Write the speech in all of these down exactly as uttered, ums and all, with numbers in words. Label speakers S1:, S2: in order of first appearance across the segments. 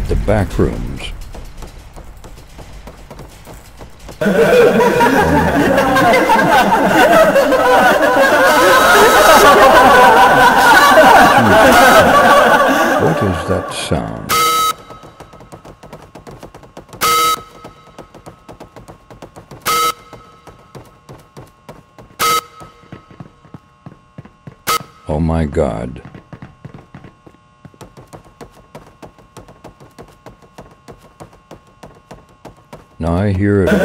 S1: The back rooms. What is that sound? Oh my God. Now I hear it.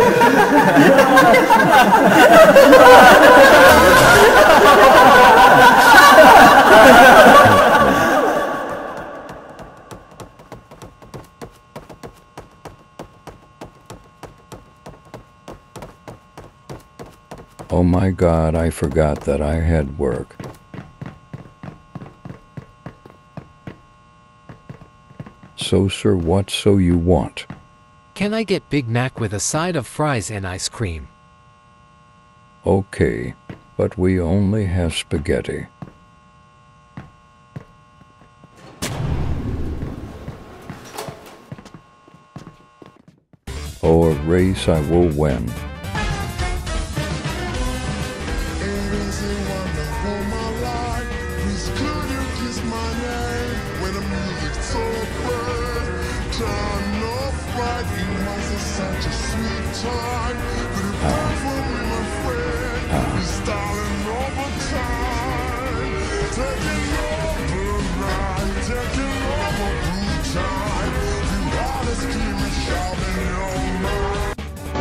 S1: Oh my God, I forgot that I had work. So, sir, what so you want?
S2: Can I get Big Mac with a side of fries and ice cream?
S1: Okay, but we only have spaghetti. Oh, a race I will win.
S3: Such a sweet time, but it won't for me, my friend. We're styling over time, taking over night, taking over blue time. You always keep me sharp in your mind.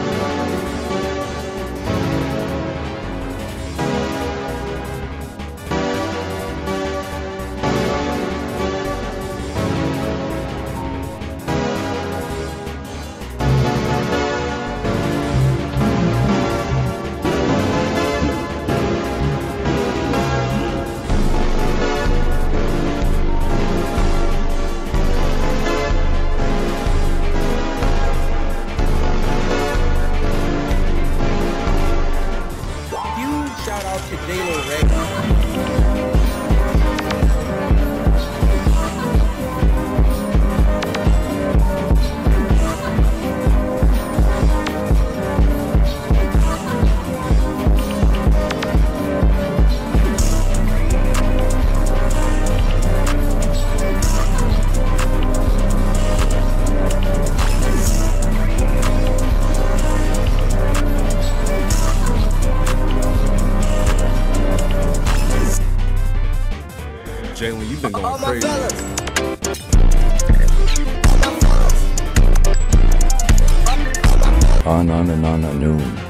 S4: Shout out to Dalo Ray.
S5: Jalen, you've been going crazy.
S1: On, on, and on, a noon.